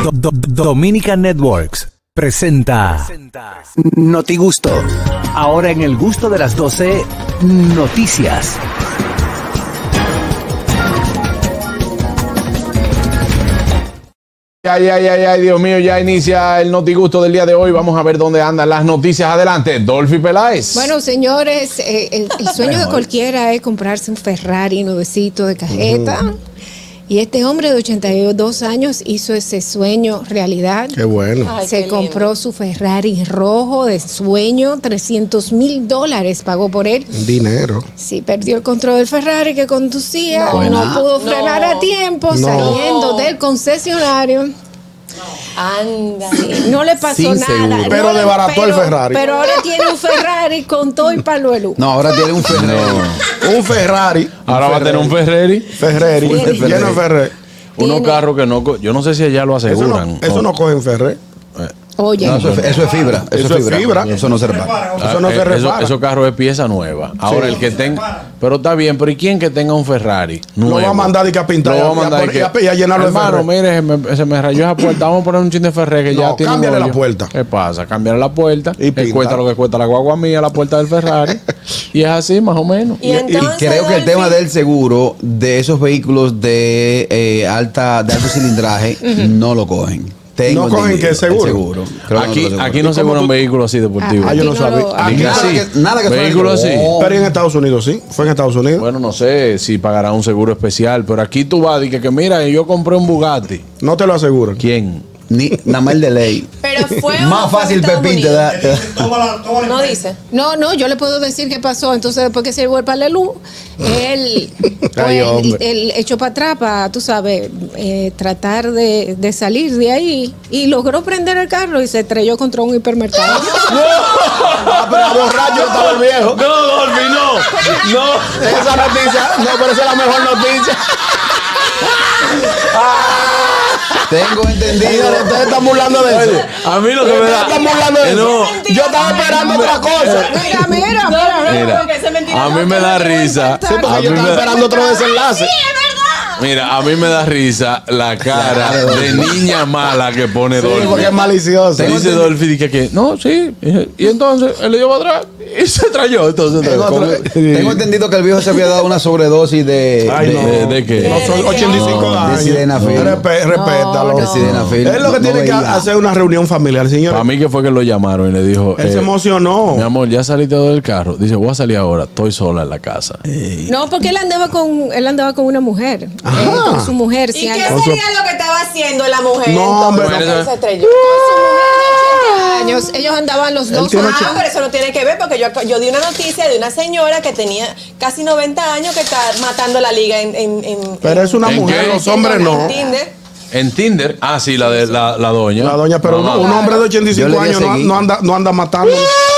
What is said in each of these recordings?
Dominican Networks presenta Notigusto. Ahora en el gusto de las 12, noticias. Ay, Dios mío, ya inicia el Notigusto del día de hoy. Vamos a ver dónde andan las noticias. Adelante, Dolphy Peláez. Bueno, señores, el sueño de cualquiera es comprarse un Ferrari nuevecito de cajeta. Y este hombre de 82 años hizo ese sueño realidad. Qué bueno. Ay, se compró su Ferrari rojo de sueño, $300,000 pagó por él. Dinero. Sí, perdió el control del Ferrari que conducía, no pudo frenar a tiempo, saliendo del concesionario. Anda. Sí, no le pasó nada. Seguro. Pero desbarató el Ferrari. Pero ahora tiene un Ferrari con todo y palo de luz. No, ahora tiene un Ferrari. Un Ferrari. Ahora va a tener un Ferrari. Ferrari. Lleno de Ferrari. Unos carros que no... Yo no sé si allá lo aseguran. Eso no cogen Ferrari. Oye, No, eso es fibra. Eso es fibra. Eso no se repara. Eso no se repara. Esos carros es pieza nueva. Ahora el que tenga... Pero está bien, pero ¿y quién que tenga un Ferrari nuevo? Lo va a mandar y que a pintar. Lo va a mandar y a llenarlo de hermano, Ferrari. mire, se me rayó esa puerta. Vamos a poner un chin de Ferrari que ya tiene cámbiale un hoyo. la puerta. ¿Qué pasa? Cámbiale la puerta. Y que pinta. cuesta lo que cuesta la guagua mía, la puerta del Ferrari. Y es así, más o menos. Y entonces, Creo que el tema del seguro de esos vehículos de alto cilindraje no lo cogen. ¿No cogen qué seguro? Creo que Aquí no aseguran vehículos así deportivos. Yo no sabía. Aquí nada que vehículos así. Pero en Estados Unidos sí. Fue en Estados Unidos. Bueno, no sé si pagará un seguro especial, pero aquí tú vas y que mira, yo compré un Bugatti. No te lo aseguran. ¿Quién? nada más el de ley. pero fue Más fácil Pepín te da. No dice. no, yo le puedo decir qué pasó. Entonces, después que se llevó el palo de luz, él echó para atrás para, tú sabes, tratar de salir de ahí y logró prender el carro y se estrelló contra un hipermercado. Pero borracho estaba el viejo. No, Dolphy, no. Esa noticia, no, pero esa es la mejor noticia. Tengo entendido. Ustedes están burlando de eso. A mí lo que me Ustedes da... están burlando de eso. Yo estaba esperando otra cosa. Mira, a mí me da risa. Sí, porque yo estaba esperando otro desenlace. Mira, a mí me da risa la cara de niña mala que pone Sí, Dolphy. porque es malicioso. Dice Dolphy que no, sí. Y entonces él le llevó atrás y se trayó. Entonces, Tengo entendido que el viejo se había dado una sobredosis ¿De qué? No, son 85 años. de sildenafil. Respétalo. De sildenafil. Es lo que tiene que hacer una reunión familiar, señor. A mí que fue que lo llamaron y le dijo... Él se emocionó. Mi amor, ya saliste del carro. Dice, voy a salir ahora. Estoy sola en la casa. No, porque él andaba con una mujer. Con su mujer. ¿Y sí, qué andaba. sería lo que estaba haciendo la mujer? No, hombre, entonces, no. que se estrelló? Años, ellos andaban los dos. tiene Pero eso no tiene que ver porque yo di una noticia de una señora que tenía casi 90 años que está matando la liga Pero es una ¿En mujer, qué? los hombres no. en Tinder. En Tinder. Ah, sí, la de la doña. La doña, pero No, un hombre de 85 Yo le años di a seguir. no anda matando.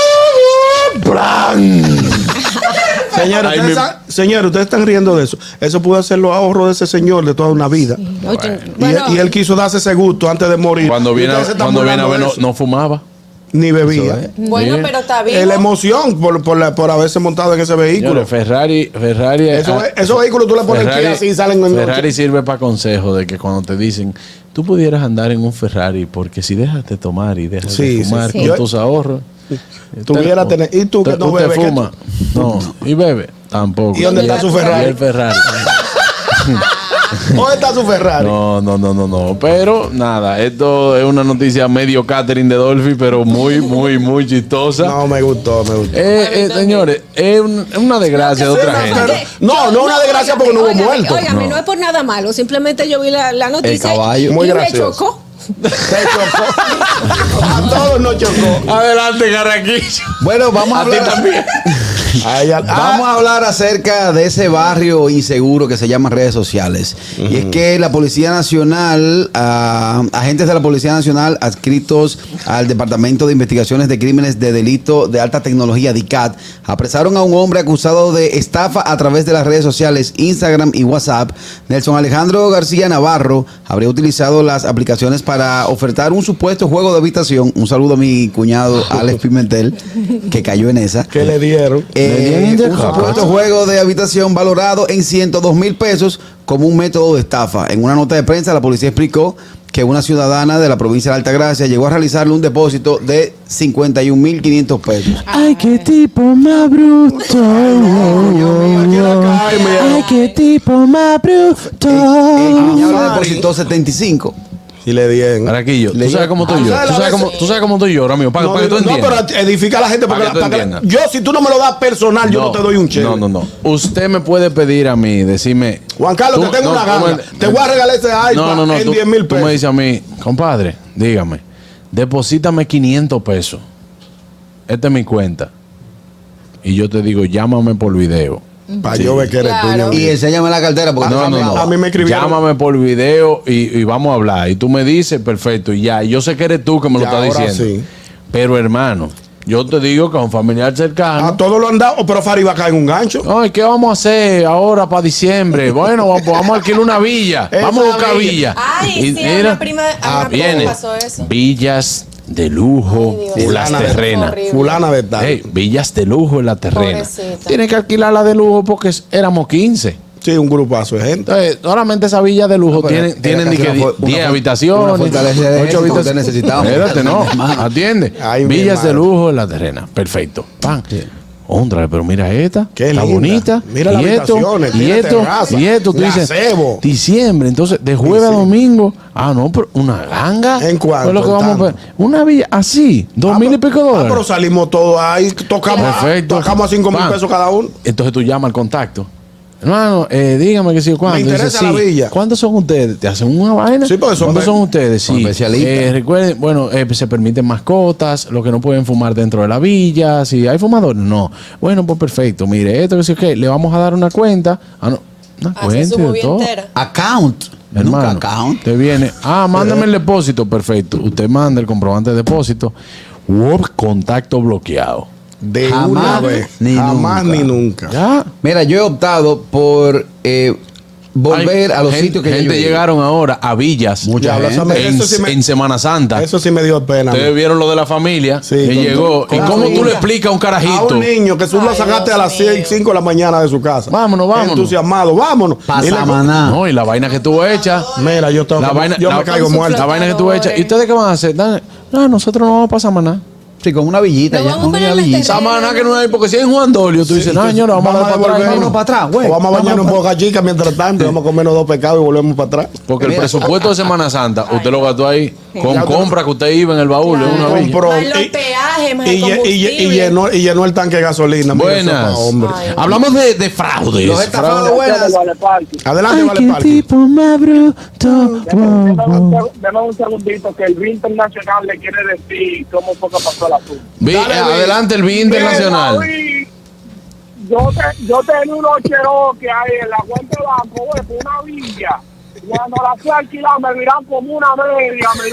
Señores, ustedes están riendo de eso. Eso pudo ser los ahorros de ese señor de toda una vida. Oye, Y bueno, él quiso darse ese gusto antes de morir. Cuando Y viene ustedes se están a ver, burlando de eso. no fumaba. Ni bebía. Bueno, pero está Es bien. la emoción por haberse montado en ese vehículo. Señores, Ferrari Esos vehículos tú le pones aquí así y salen en Ferrari sirve para consejo de que cuando te dicen tú pudieras andar en un Ferrari porque si dejas de tomar y dejas Sí, de fumar sí, con sí. tus ahorros Tuviera tener. ¿Y tú que no usted bebes? fuma? No. ¿Y bebe? Tampoco. ¿Y dónde está su Ferrari? Y el Ferrari. ¿Dónde está su Ferrari? No. Pero nada, esto es una noticia medio catering de Dolphy, pero muy chistosa. No, me gustó. Señores, es una desgracia de otra gente. No una desgracia porque no hubo muerto. Óigame, no es por nada malo. Simplemente yo vi la noticia. El caballo. Muy y me gracioso. chocó. Se chocó. A todos nos chocó. Adelante, Carraquillo. Bueno, vamos a A ti hablar. también. Vamos a hablar acerca de ese barrio inseguro que se llama redes sociales. Y es que la Policía Nacional, agentes de la Policía Nacional adscritos al Departamento de Investigaciones de Crímenes de Delito de Alta Tecnología, DICAT, apresaron a un hombre acusado de estafa a través de las redes sociales Instagram y WhatsApp. Nelson Alejandro García Navarro habría utilizado las aplicaciones para ofertar un supuesto juego de habitación. Un saludo a mi cuñado Alex Pimentel, que cayó en esa. ¿Qué le dieron? Un supuesto juego de habitación valorado en 102,000 pesos como un método de estafa. En una nota de prensa, la policía explicó que una ciudadana de la provincia de Altagracia llegó a realizarle un depósito de 51.500 pesos. Ay, qué tipo más bruto. Ay, qué tipo más bruto. El cuñado le depositó 75. Y le dieron. Araquillo, tú sabes cómo estoy yo. Tú sabes cómo estoy yo ahora mismo. Para que tú entiendas. pero edifica a la gente Para que tú entiendas. yo, si tú no me lo das personal, yo no te doy un cheque. No. Usted me puede pedir a mí, decirme. Juan Carlos, te tengo una gana. Te voy a regalar ese iPad en 10,000 Tú pesos. me dices a mí, compadre, dígame, deposítame 500 pesos. Esta es mi cuenta. Y yo te digo, llámame por video. Para yo ver que eres Claro. tuyo. Y enséñame la cartera porque No. A mí me escribieron. Llámame por video y vamos a hablar. Y tú me dices, perfecto, y ya. Y yo sé que eres tú que me lo Ya, estás ahora diciendo. sí. Pero hermano, yo te digo que a un familiar cercano. A todos lo han dado, pero Fari va a caer en un gancho. Ay, ¿qué vamos a hacer ahora para diciembre? Bueno, vamos a alquilar una villa. Vamos a buscar villa. Ay, Y sí, a una prima viene. me pasó eso. Villas de lujo Ay, Dios. en las Fulana de- terrenas. horrible. Fulana de tal. Hey, villas de lujo en la terrena. Pobrecita. Tienen que alquilarla de lujo porque éramos 15. Sí, un grupazo de gente. Entonces, solamente esa villa de lujo tienen ni que 10 habitaciones, una fortaleza de 8 éxito que usted habitaciones. necesitaba. Espérate, no, Hermano. atiende. Ay, mi Villas de hermano. lujo en la terrena. Perfecto. Pan. Óndrale, pero mira esta. Qué está linda. bonita. Mira las habitaciones, y tiene esto, terraza, y esto. Tú dices, gazebo. diciembre. Entonces, de jueves a domingo. Ah, no, pero una ganga. ¿En cuánto? Fue lo que ¿En vamos a tanto? ver. Una villa así, 2,000 y pico dólares. pero salimos todos ahí, tocamos a 5,000 Pan. pesos cada uno. Entonces tú llamas al contacto. Hermano, dígame que sí, ¿cuándo? Me interesa Dice, la sí. villa. ¿Cuántos son ustedes? ¿Te hacen una vaina? Sí, porque son ¿Cuántos ve- son ustedes? Sí. son especialistas. Recuerden, bueno, se permiten mascotas, los que no pueden fumar dentro de la villa. Si hay fumadores, no. Bueno, pues perfecto. Mire, esto que sí, que le vamos a dar una cuenta. Ah, no. Una Hace cuenta su y de movida todo. entera. Account. Hermano, Nunca account. te viene. Mándame el depósito. Perfecto. Usted manda el comprobante de depósito. Contacto bloqueado. De Jamás una vez. ni Jamás nunca. ni nunca. Ya. Mira, yo he optado por volver Hay a los sitios que ya yo gente he ido. llegaron ahora a villas Mucha Ya, gente. en, eso sí me- en Semana Santa. Eso sí me dio pena. Ustedes vieron lo de la familia Sí, que con- llegó. con ¿Y la cómo tú familia. le explicas a un A carajito? un niño que tú lo Ay, sacaste Dios a las mío. 5 de la mañana de su casa. Vámonos. Entusiasmado, vámonos. Pa' Y le- Samaná. No, y la vaina que tú echas. Mira, yo, tengo La que- vaina, yo la, me caigo con su muerto. la vaina que tú echas. flotadores. ¿Y ustedes qué van a hacer? No, nosotros no vamos para Samaná. Sí, con una villita Nos ya. vamos Con para una el villita. terreno. Samaná que no hay, porque si hay en Juan Dolio, tú dices, no, señora, vamos a dar para atrás. volver. vámonos para atrás, güey. O vamos a bañarnos Vamos en Boca Chica mientras tanto. Vamos a comernos 2 pecados y volvemos para atrás. Porque el Mira. presupuesto de Semana Santa, usted lo gastó ahí con Ya, compra que usted iba en el baúl, en una Claro. villa. Compró. Más los Y- peajes, más el Y combustible. llenó el tanque de gasolina. Mira, eso Buenas. pa' hombre. Ay, Hablamos de fraudes. Los estafados Fraude. buenas. Adelante, vale, parque. más bruto. Deme un segundito que el Día Internacional le quiere decir cómo fue que pasó el asunto. Dale, Adelante el BI internacional. Yo tenía unos Cherokee ahí en la cuenta de banco, güey, fue una villa. Cuando la fui a alquilar me miran como una media, me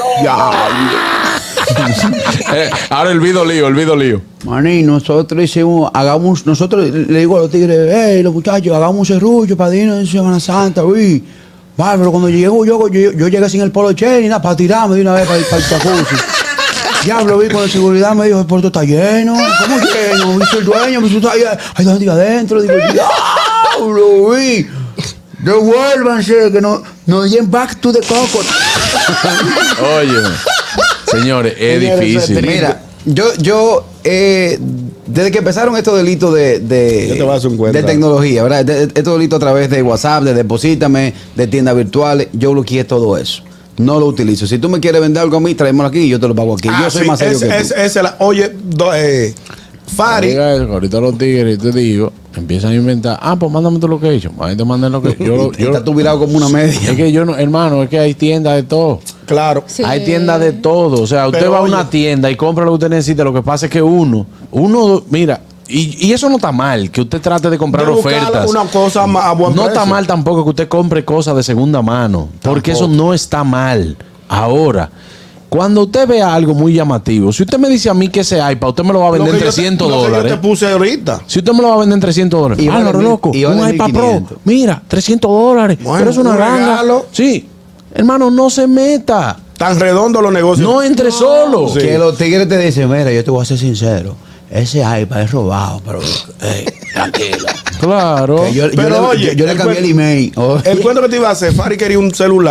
Ahora el video lío. Maní, nosotros hicimos, nosotros le digo a los tigres, hey, los muchachos, hagamos un serrullo para irnos en Semana Santa, uy. Vale, pero cuando llego yo llegué sin el polo che ni nada, para tirarme de una vez para el jacuzzi. Diablo, vi con la seguridad, me dijo, el puerto está lleno. ¿Cómo lleno? Dice el dueño, pues tú estás ahí, hay gente adentro. Digo, diablo, vi. Devuélvanse, que no den back to the coco. Oye, señores, es Señores, difícil. Mira, yo desde que empezaron estos delitos Yo te voy a hacer un cuento. de tecnología, ¿verdad? Estos delitos a través de WhatsApp, de Deposítame, de tiendas virtuales, yo bloqueé todo eso. No lo utilizo. Si tú me quieres vender algo a mí, tráemelo aquí y yo te lo pago aquí. Yo soy más serio que tú. Oye, Fari. Diga eso, que ahorita los tigres, te digo, empiezan a inventar. Pues mándame tu location. Ahí te mandan lo que yo. Está tú virado como una media. Es que yo no, hermano, es que hay tiendas de todo. Claro. Sí. Hay tiendas de todo. O sea, usted Pero, va a oye. una tienda y compra lo que usted necesita. Lo que pasa es que uno, mira, y eso no está mal, que usted trate de comprar De buscar ofertas. una cosa a buen No precio. está mal tampoco que usted compre cosas de segunda mano, porque eso no está mal. Ahora, cuando usted vea algo muy llamativo, si usted me dice a mí que ese iPad, usted me lo va a vender en 300 Lo que yo dólares. te puse ahorita. Si usted me lo va a vender en 300 dólares, Y vale lo mil- loco, y vale un iPad Pro, 1500. mira, 300 dólares, Bueno, pero es una un ganga. regalo. Sí, hermano, no se meta, Tan redondos los negocios. no entre solo. Sí. Que los tigres te dicen, mira, yo te voy a ser sincero. Ese iPad es robado, pero tranquilo. Claro. Que yo Pero, oye, le el cambié el cuento- email. Oye. El cuento que te iba a hacer, Fari quería un celular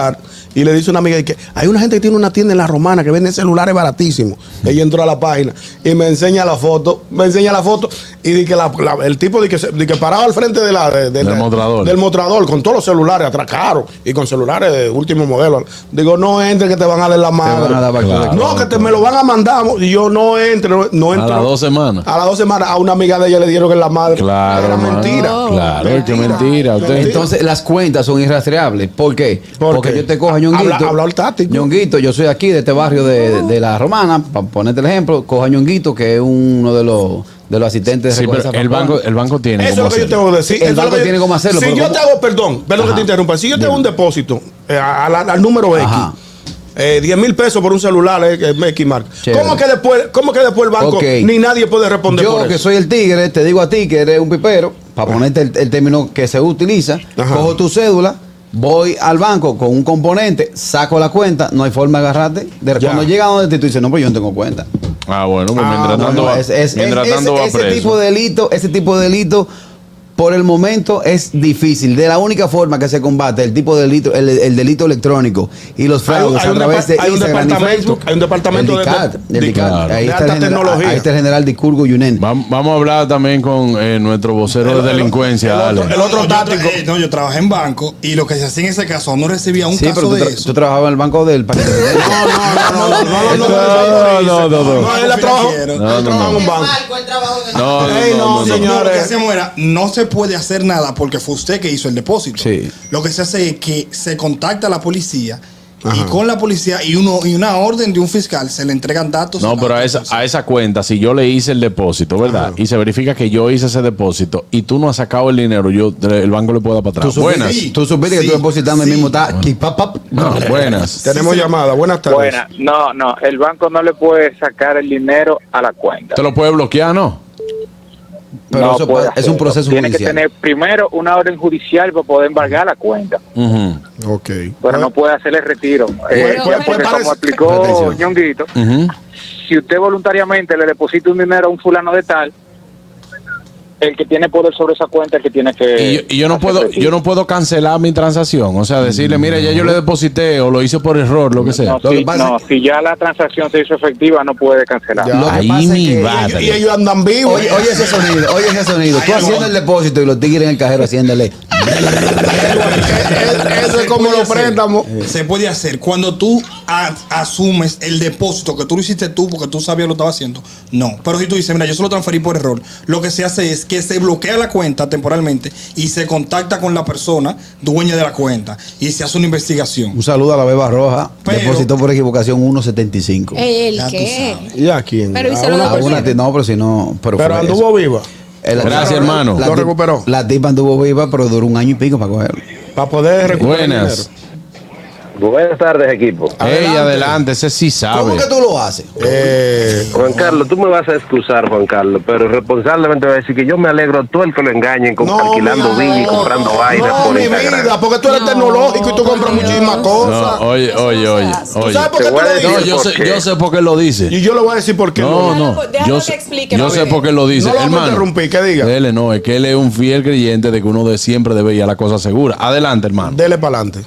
y le dice a una amiga que hay una gente que tiene una tienda en La Romana que vende celulares baratísimos. Ella entró a la página y me enseña la foto, y di que el tipo di que parado al frente del mostrador con todos los celulares atracados y con celulares de último modelo. Digo, no entre que te van a dar la madre. No, que me lo van a mandar. Y yo no entro. A las 2 semanas. A las 2 semanas a una amiga de ella le dieron que la madre. Claro. Era mentira. Claro, que mentira. Entonces las cuentas son irrastreables. ¿Por qué? Porque yo te cojo a Ñonguito. Habla el táctico. Ñonguito, yo soy aquí de este barrio de La Romana, para ponerte el ejemplo, cojo a Ñonguito, que es uno de los asistentes de pero el banco tiene. Eso es lo que yo tengo que decir. El banco tiene cómo hacerlo. Si yo te hago, perdón que te interrumpa. Si yo te hago un depósito al número X, 10,000 pesos por un celular, X marca. ¿Cómo que después el banco ni nadie puede responder por eso? Yo que soy el tigre, te digo a ti que eres un pipero, para ponerte el término que se utiliza, cojo tu cédula, voy al banco con un componente, saco la cuenta, no hay forma de agarrarte. Cuando llega a donde tú dices, no, pues yo no tengo cuenta. Bueno, pues mientras tanto va preso. Ese tipo de delito por el momento es difícil. De la única forma que se combate el tipo de delito, el delito electrónico y los fraudes a través de Instagram y Facebook. Hay un departamento de DICAT. Ahí está el general Dicurgo Yunen. Vamos a hablar también con nuestro vocero de delincuencia. El otro táctico. Yo trabajé en banco y lo que se hacía en ese caso no recibía un caso de eso. Tú trabajabas en el banco del paquete. No, él trabajó en un banco. No, señores. Lo que hacíamos era, no se puede hacer nada porque fue usted que hizo el depósito. Sí. Lo que se hace es que se contacta a la policía y con la policía y una orden de un fiscal se le entregan datos. No, pero a esa cuenta, si yo le hice el depósito, ¿verdad? Y se verifica que yo hice ese depósito y tú no has sacado el dinero, el banco le puede dar para atrás. Buenas. Tú supiste que tú depositando el mismo está. Buenas. Tenemos llamada. Buenas tardes. Buenas. No, el banco no le puede sacar el dinero a la cuenta. Te lo puede bloquear, ¿no? Pero no eso es un proceso judicial. Tiene que tener primero una orden judicial para poder embargar la cuenta. Pero no puede hacer el retiro. Como explicó Ñonguito, si usted voluntariamente le deposita un dinero a un fulano de tal, el que tiene poder sobre esa cuenta es el que tiene que... Y yo no puedo cancelar mi transacción. O sea, decirle, mire, ya yo le deposité o lo hice por error, lo que sea. Si ya la transacción se hizo efectiva, no puede cancelar. Ahí mi madre. Y ellos andan vivos. Oye ese sonido. Tú haciendo el depósito y los tigres en el cajero haciéndole. Eso es como los préstamos. Se puede hacer cuando tú asumes el depósito que tú lo hiciste tú porque tú sabías lo que estaba haciendo. No. Pero si tú dices, mira, yo se lo transferí por error, lo que se hace es que se bloquea la cuenta temporalmente y se contacta con la persona dueña de la cuenta y se hace una investigación. Un saludo a la Beba Roja. Depositó por equivocación 1.75. ¿El qué? ¿Y a quién? Pero no, pero si no. Pero anduvo viva. Gracias, hermano. Lo recuperó. La tipa anduvo viva, pero duró 1 año y pico para cogerlo. Para poder recuperar. Buenas. Buenas tardes, equipo. Adelante, ese sí sabe. ¿Cómo que tú lo haces? Juan Carlos, tú me vas a excusar, Juan Carlos, pero responsablemente voy a decir que yo me alegro todo el que lo engañen alquilando villas y comprando vainas por Instagram. Vida, porque tú eres tecnológico y tú compras muchísimas cosas. Oye. ¿Tú sabes por qué tú lo dices? Yo sé por qué lo dice. Y yo le voy a decir por qué. Yo sé por qué lo dice. No lo vamos a interrumpir, que diga. Dele, no, es que él es un fiel creyente de que uno siempre debe ir a la cosa segura. Adelante, hermano. Dele para adelante.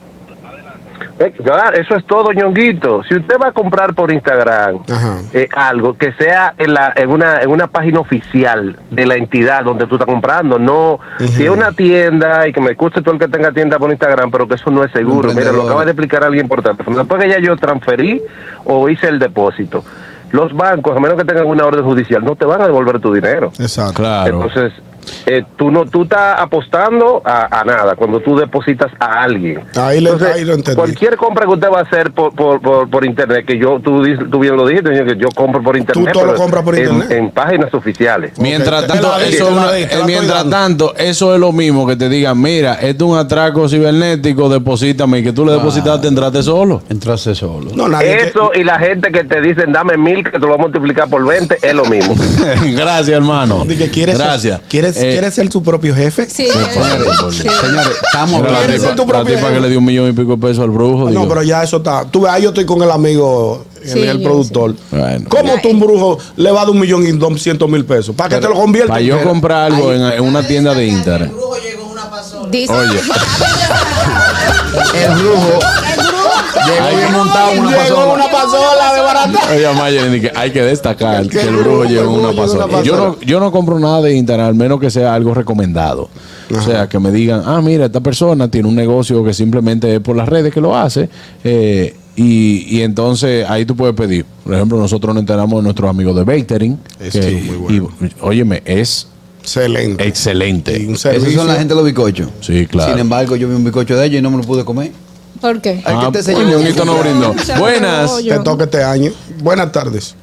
Eso es todo, Ñonguito. Si usted va a comprar por Instagram algo que sea en una página oficial de la entidad donde tú estás comprando, no si es una tienda, y que me escuche todo el que tenga tienda por Instagram, pero que eso no es seguro. Mira, lo acaba de explicar alguien importante. Después que ya yo transferí o hice el depósito, los bancos, a menos que tengan una orden judicial, no te van a devolver tu dinero. Exacto. Claro. Entonces, tú estás apostando a nada cuando tú depositas a alguien. Ahí lo entendí. Cualquier compra que usted va a hacer por internet, que tú bien lo dijiste, que yo compro por internet. Tú todo lo compras por internet. En páginas oficiales. Mientras tanto, eso es lo mismo que te digan, mira, esto es un atraco cibernético, deposítame, y que tú le depositaste, entraste solo. Eso y la gente que te dicen, dame 1,000, que te lo voy a multiplicar por 20, es lo mismo. Gracias, hermano. Gracias. ¿Quieres ser tu propio jefe? Sí. Señores, estamos hablando. La tipa que le dio 1,000,000 y pico de pesos al brujo. No, pero ya eso está. Tú ves, ahí yo estoy con el amigo, el productor. Bueno. ¿Cómo tú un brujo le va a dar 1,200,000 pesos? ¿Para que te lo convierta? Para yo comprar algo en una tienda de internet. Dice, Oye. El brujo Llegó bien montado en una pasola de barata. Oye, Mayer, hay que destacar que el brujo llegó en una pasola. Yo no compro nada de internet, al menos que sea algo recomendado. Ajá. O sea, que me digan, mira, esta persona tiene un negocio que simplemente es por las redes que lo hace. Y entonces ahí tú puedes pedir. Por ejemplo, nosotros nos enteramos de nuestros amigos de Batering. Muy bueno. Y, óyeme, es excelente. Esos son la gente de los bizcochos. Sí, claro. Sin embargo, yo vi un bizcocho de ellos y no me lo pude comer. ¿Por qué? Ñonguito no brindó. Buenas. Te toca este año. Buenas tardes.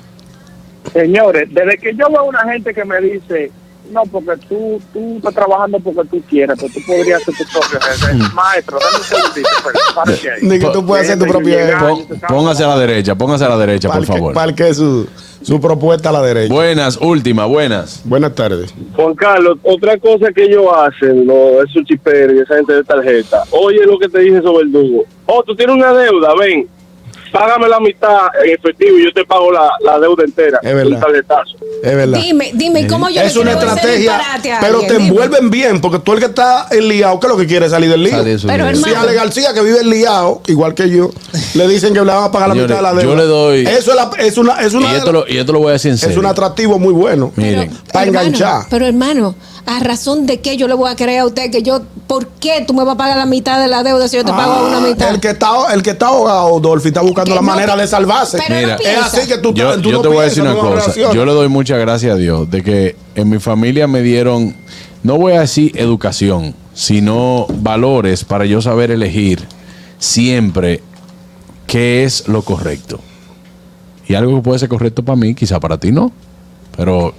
Señores, desde que yo veo a una gente que me dice, no, porque tú estás trabajando porque tú quieres, pero tú podrías ser tu propio jefe. Maestro, dame un segundito, párate ahí. Ni que tú puedas ser tu propio jefe. Póngase a la derecha, por favor. Parque su propuesta a la derecha. Buenas, buenas. Buenas tardes. Juan Carlos, otra cosa que ellos hacen, esos chiperos y esa gente de tarjeta. Oye lo que te dije sobre el verdugo. Tú tienes una deuda, ven, págame la mitad en efectivo y yo te pago la deuda entera. Es verdad. Un tarjetazo. Es verdad. Dime, ¿cómo yo es una estrategia, pero te envuelven bien, porque tú el que está enliado, que lo que quiere es salir del lío. Pero si Ale García, que vive enliado, igual que yo, le dicen que le van a pagar la mitad de la deuda. Yo le doy. Eso es una y esto lo voy a decir en serio. Es un atractivo muy bueno. Miren. Para enganchar. Pero hermano, ¿a razón de qué yo le voy a creer a usted por qué tú me vas a pagar la mitad de la deuda si yo te pago una mitad? El que está ahogado, Dolphy, está buscando la manera de salvarse. Mira, es así que tú yo te voy a decir una cosa. Yo le doy muchas gracias a Dios de que en mi familia me dieron, no voy a decir educación, sino valores para yo saber elegir siempre qué es lo correcto. Y algo que puede ser correcto para mí, quizá para ti no. Pero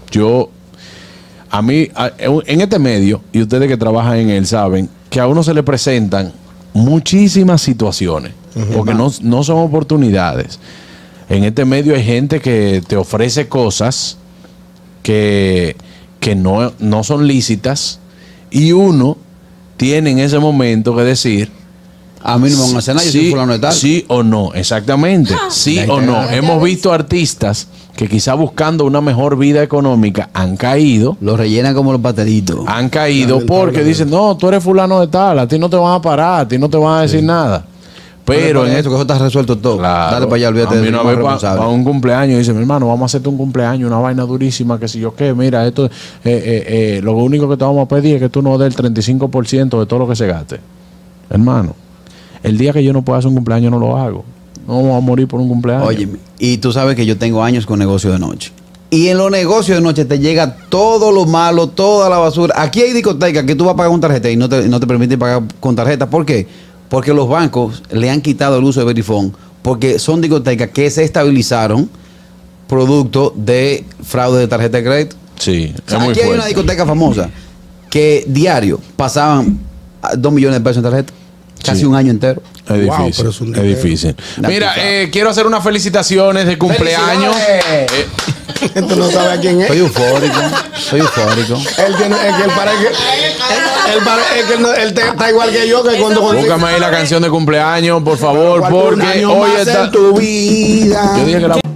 a mí, en este medio, y ustedes que trabajan en él saben, que a uno se le presentan muchísimas situaciones, porque no son oportunidades. En este medio hay gente que te ofrece cosas que no son lícitas, y uno tiene en ese momento que decir, a mí no me van a hacer nada, yo soy fulano de tal. Sí o no, exactamente. Sí o no. Hemos visto artistas que quizá buscando una mejor vida económica han caído. Los rellenan como los pateritos. Han caído porque dicen, no, tú eres fulano de tal, a ti no te van a parar, a ti no te van a decir nada. Pero en eso que eso está resuelto todo. Claro. Dale para allá, olvídate de eso. Para un cumpleaños, dice, mi hermano, vamos a hacerte un cumpleaños, una vaina durísima, que si yo qué, mira, esto, lo único que te vamos a pedir es que tú nos des el 35% de todo lo que se gaste. Hermano, el día que yo no pueda hacer un cumpleaños no lo hago. No vamos a morir por un cumpleaños. Oye, y tú sabes que yo tengo años con negocios de noche. Y en los negocios de noche te llega todo lo malo, toda la basura. Aquí hay discotecas que tú vas a pagar con tarjeta y no te permiten pagar con tarjeta. ¿Por qué? Porque los bancos le han quitado el uso de Verifone, porque son discotecas que se estabilizaron producto de fraude de tarjeta de crédito. Sí, o sea, aquí hay una discoteca famosa que diario pasaban 2 millones de pesos en tarjeta. Casi un año entero. Es difícil. Es difícil. Mira, quiero hacer unas felicitaciones de cumpleaños. Tú no sabes a quién es. Soy eufórico. Él está igual que yo. Que cuando búscame ahí la canción de cumpleaños, por favor, porque hoy está tu vida. Yo dije que la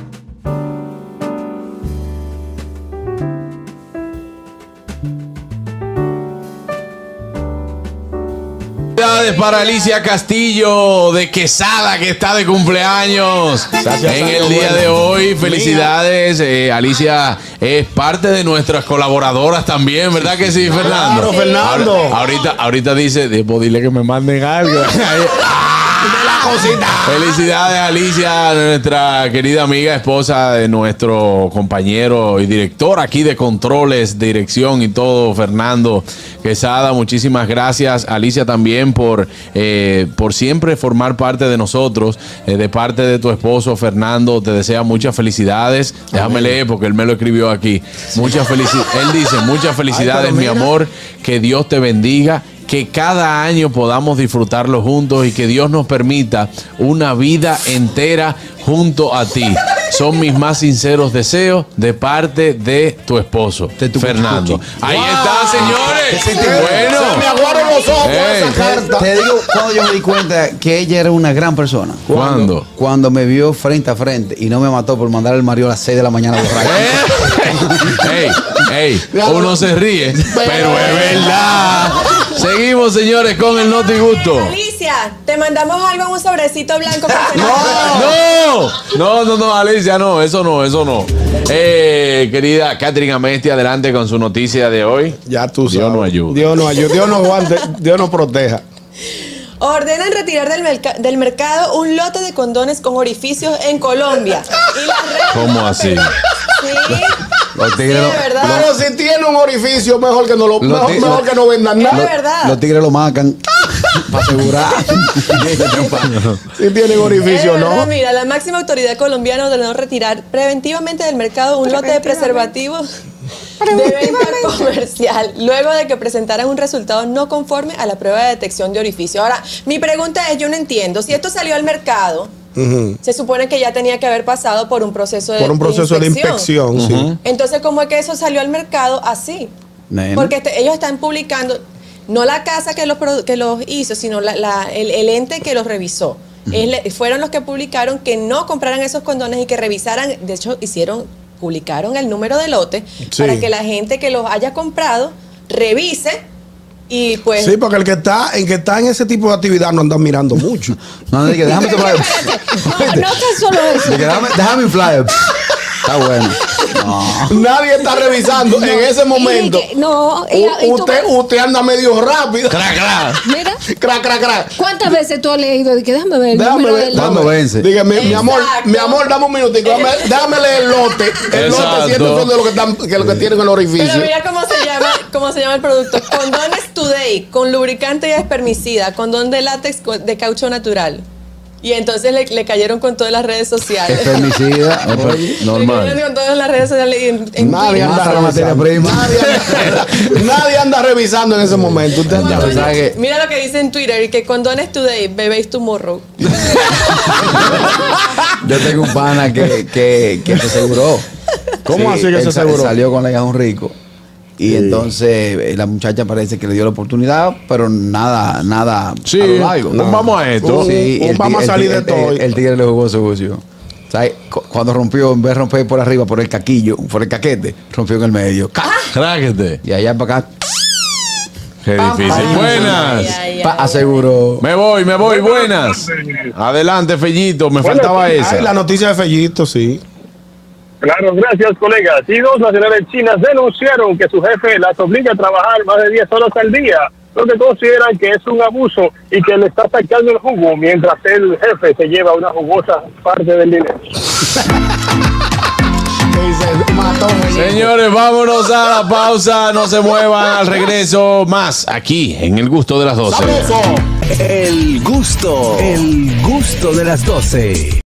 para Alicia Castillo de Quesada, que está de cumpleaños en el día de hoy. Felicidades. Alicia es parte de nuestras colaboradoras también, ¿verdad que sí, Fernando? Claro, Fernando. Ahorita dice, dile que me manden algo. Felicidades, Alicia, nuestra querida amiga, esposa de nuestro compañero y director aquí de controles, dirección y todo, Fernando Quesada. Muchísimas gracias, Alicia, también por siempre formar parte de nosotros. De parte de tu esposo, Fernando, te desea muchas felicidades. Déjame leer porque él me lo escribió aquí. Muchas felicidades. Él dice, muchas felicidades, mi amor, que Dios te bendiga. Que cada año podamos disfrutarlo juntos y que Dios nos permita una vida entera junto a ti. Son mis más sinceros deseos de parte de tu esposo, Fernando. Ahí está, señores. Bueno. Me aguardo los ojos con esa carta. Te digo cuando yo me di cuenta que ella era una gran persona. ¿Cuándo? Cuando me vio frente a frente y no me mató por mandar el marido a las 6 de la mañana borracho. Uno se ríe, pero es verdad. Seguimos, señores, con el Noti Gusto. Alicia, te mandamos algo en un sobrecito blanco. No, Alicia, no, eso no. Querida Catherine Amesti, adelante con su noticia de hoy. Ya tú sabes. Dios nos ayude. Dios nos ayude, Dios nos aguante, Dios nos proteja. Ordenan retirar del mercado un lote de condones con orificios en Colombia. Y las redes ¿Cómo así? Sí. Los tigres de verdad. Pero si tiene un orificio, mejor que no mejor que no vendan nada. De verdad. Los tigres lo marcan para asegurar. Si tienen orificio, Verdad, ¿no? mira, la máxima autoridad colombiana ordenó retirar preventivamente del mercado un lote de preservativos de venta comercial, luego de que presentaran un resultado no conforme a la prueba de detección de orificio. Ahora, mi pregunta es, yo no entiendo, si esto salió al mercado, se supone que ya tenía que haber pasado por un proceso de inspección. Sí. Entonces, ¿cómo es que eso salió al mercado así? Nena. Porque ellos están publicando, no la casa que los hizo, sino el ente que los revisó. Fueron los que publicaron que no compraran esos condones y que revisaran, de hecho, publicaron el número de lote para que la gente que los haya comprado revise y pues... Sí, porque el que está en ese tipo de actividad no anda mirando mucho. No, déjame tu flyer. No tan solo eso. Déjame un flyer. Está bueno. No. Nadie está revisando en ese momento. Usted anda medio rápido. Mira. Crack. ¿Cuántas veces tú has leído? Déjame ver. Déjame vence. Dígame, mi amor, dame un minutico. Déjame leer el lote. El lote, si estos son de los que tienen el orificio. Pero mira cómo se llama el producto. Condones Today, con lubricante y espermicida, condón de látex de caucho natural. Y entonces le cayeron con todas las redes sociales. Espermicida. Normal. Le cayeron con todas las redes sociales. Nadie anda revisando en ese momento. Mira lo que dice en Twitter, que condones Today, bebéis tomorrow. Yo tengo un pana que se aseguró. ¿Cómo así que se aseguró? Salió con la hija de un rico. Y entonces la muchacha parece que le dio la oportunidad, pero nada sí, a lo largo. Vamos a esto. Vamos a salir de todo. El tigre le jugó sucio. ¿Sabes? Cuando rompió, en vez de romper por arriba, por el caquete, rompió en el medio. Cráquete. Y allá para acá. Qué difícil. Buenas. Aseguró. Me voy, buenas. Adelante, Fellito, me faltaba esa. La noticia de Fellito, sí. Claro, gracias, colegas. Y 2 nacionales chinas denunciaron que su jefe las obliga a trabajar más de 10 horas al día, lo que consideran que es un abuso y que le está sacando el jugo mientras el jefe se lleva una jugosa parte del dinero. Señores, vámonos a la pausa. No se muevan, al regreso más aquí en El Gusto de las 12. El gusto de las 12.